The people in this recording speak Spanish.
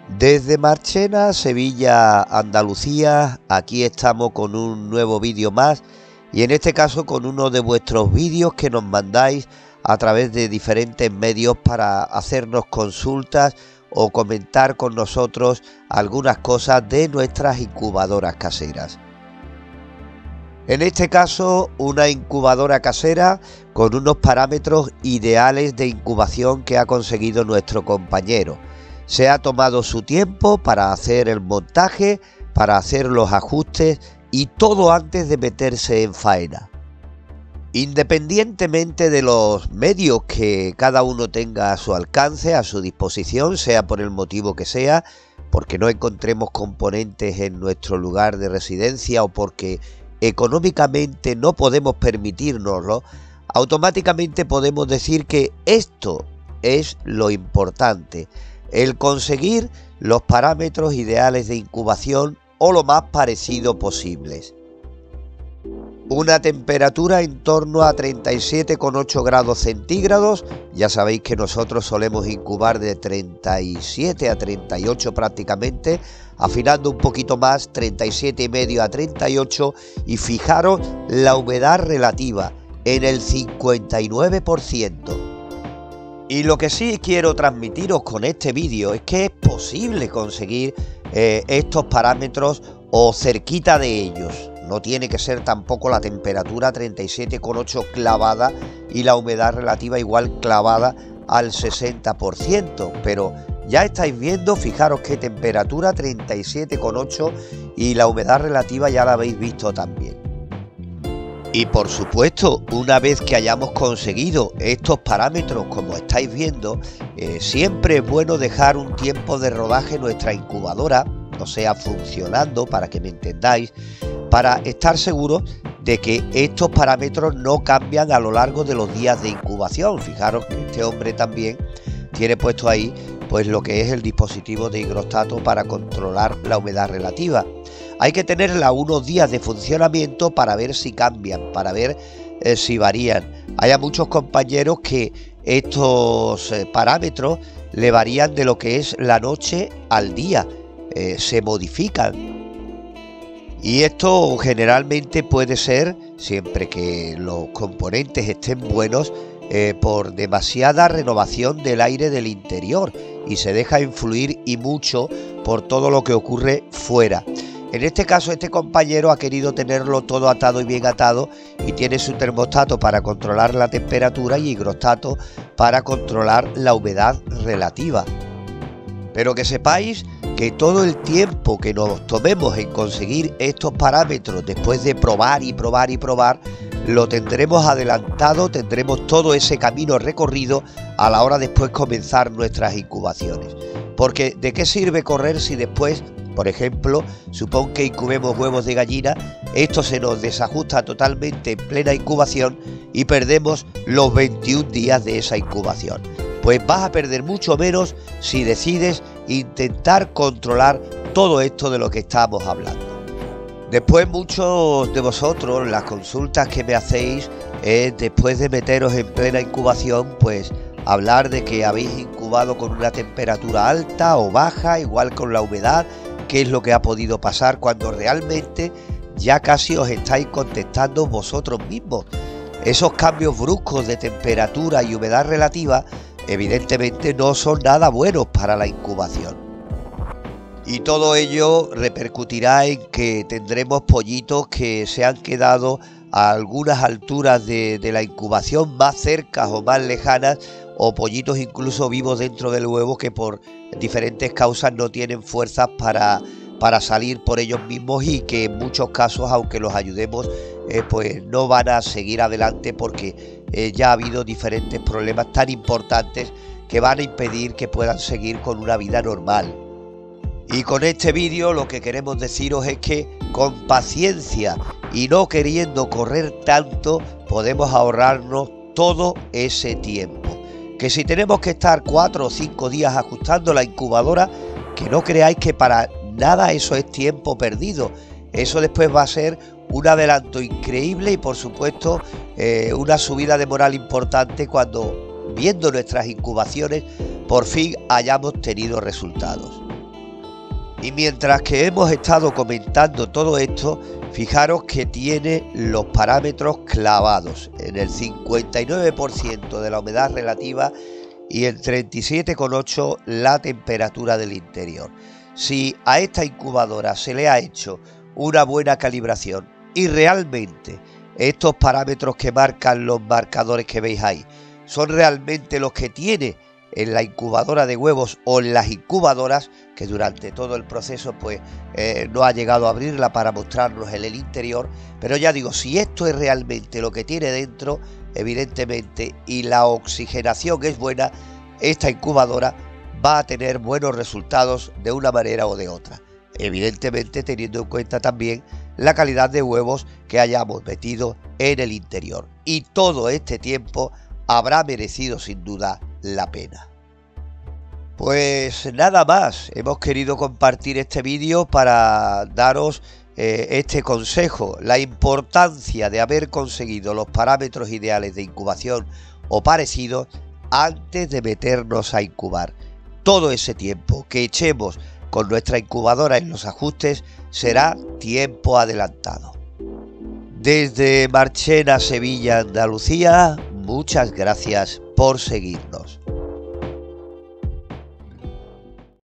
Desde Marchena, Sevilla, Andalucía, aquí estamos con un nuevo vídeo más y en este caso con uno de vuestros vídeos que nos mandáis a través de diferentes medios para hacernos consultas o comentar con nosotros algunas cosas de nuestras incubadoras caseras. En este caso, una incubadora casera con unos parámetros ideales de incubación que ha conseguido nuestro compañero. Se ha tomado su tiempo para hacer el montaje, para hacer los ajustes y todo antes de meterse en faena. Independientemente de los medios que cada uno tenga a su alcance, a su disposición, sea por el motivo que sea, porque no encontremos componentes en nuestro lugar de residencia o porque económicamente no podemos permitirnoslo, automáticamente podemos decir que esto es lo importante. El conseguir los parámetros ideales de incubación o lo más parecido posibles. Una temperatura en torno a 37,8 grados centígrados. Ya sabéis que nosotros solemos incubar de 37 a 38 prácticamente, afinando un poquito más, 37,5 a 38, y fijaros la humedad relativa en el 59%. Y lo que sí quiero transmitiros con este vídeo es que es posible conseguir estos parámetros o cerquita de ellos. No tiene que ser tampoco la temperatura 37,8 clavada y la humedad relativa igual clavada al 60%. Pero ya estáis viendo, fijaros qué temperatura 37,8 y la humedad relativa ya la habéis visto también. Y por supuesto, una vez que hayamos conseguido estos parámetros, como estáis viendo, siempre es bueno dejar un tiempo de rodaje en nuestra incubadora, o sea, funcionando, para que me entendáis, para estar seguros de que estos parámetros no cambian a lo largo de los días de incubación. Fijaros que este hombre también tiene puesto ahí pues lo que es el dispositivo de higrostato para controlar la humedad relativa. Hay que tenerla unos días de funcionamiento para ver si cambian, para ver si varían. Hay muchos compañeros que estos parámetros le varían de lo que es la noche al día, se modifican. Y esto generalmente puede ser, siempre que los componentes estén buenos, por demasiada renovación del aire del interior y se deja influir y mucho por todo lo que ocurre fuera. En este caso, este compañero ha querido tenerlo todo atado y bien atado y tiene su termostato para controlar la temperatura y higrostato para controlar la humedad relativa. Pero que sepáis que todo el tiempo que nos tomemos en conseguir estos parámetros después de probar y probar y probar, lo tendremos adelantado, tendremos todo ese camino recorrido a la hora de después comenzar nuestras incubaciones. Porque ¿de qué sirve correr si después, por ejemplo, supón que incubemos huevos de gallina, esto se nos desajusta totalmente en plena incubación y perdemos los 21 días de esa incubación? Pues vas a perder mucho menos si decides intentar controlar todo esto de lo que estamos hablando. Después muchos de vosotros, las consultas que me hacéis es después de meteros en plena incubación, pues hablar de que habéis incubado con una temperatura alta o baja, igual con la humedad, qué es lo que ha podido pasar, cuando realmente ya casi os estáis contestando vosotros mismos. Esos cambios bruscos de temperatura y humedad relativa evidentemente no son nada buenos para la incubación. Y todo ello repercutirá en que tendremos pollitos que se han quedado a algunas alturas de la incubación más cercas o más lejanas, o pollitos incluso vivos dentro del huevo que por diferentes causas no tienen fuerzas para salir por ellos mismos y que en muchos casos, aunque los ayudemos, pues no van a seguir adelante porque ya ha habido diferentes problemas tan importantes que van a impedir que puedan seguir con una vida normal. Y con este vídeo lo que queremos deciros es que con paciencia y no queriendo correr tanto podemos ahorrarnos todo ese tiempo. Que si tenemos que estar 4 o 5 días ajustando la incubadora, que no creáis que para nada eso es tiempo perdido. Eso después va a ser un adelanto increíble y por supuesto una subida de moral importante cuando, viendo nuestras incubaciones, por fin hayamos tenido resultados. Y mientras que hemos estado comentando todo esto, fijaros que tiene los parámetros clavados en el 59% de la humedad relativa y el 37,8% la temperatura del interior. Si a esta incubadora se le ha hecho una buena calibración y realmente estos parámetros que marcan los marcadores que veis ahí son realmente los que tiene en la incubadora de huevos o en las incubadoras, que durante todo el proceso pues no ha llegado a abrirla para mostrarnos en el interior, pero ya digo, si esto es realmente lo que tiene dentro, evidentemente, y la oxigenación es buena, esta incubadora va a tener buenos resultados de una manera o de otra, evidentemente teniendo en cuenta también la calidad de huevos que hayamos metido en el interior, y todo este tiempo habrá merecido sin duda la pena. Pues nada más, hemos querido compartir este vídeo para daros este consejo, la importancia de haber conseguido los parámetros ideales de incubación o parecidos antes de meternos a incubar. Todo ese tiempo que echemos con nuestra incubadora en los ajustes será tiempo adelantado. Desde Marchena, Sevilla, Andalucía, muchas gracias por seguirnos.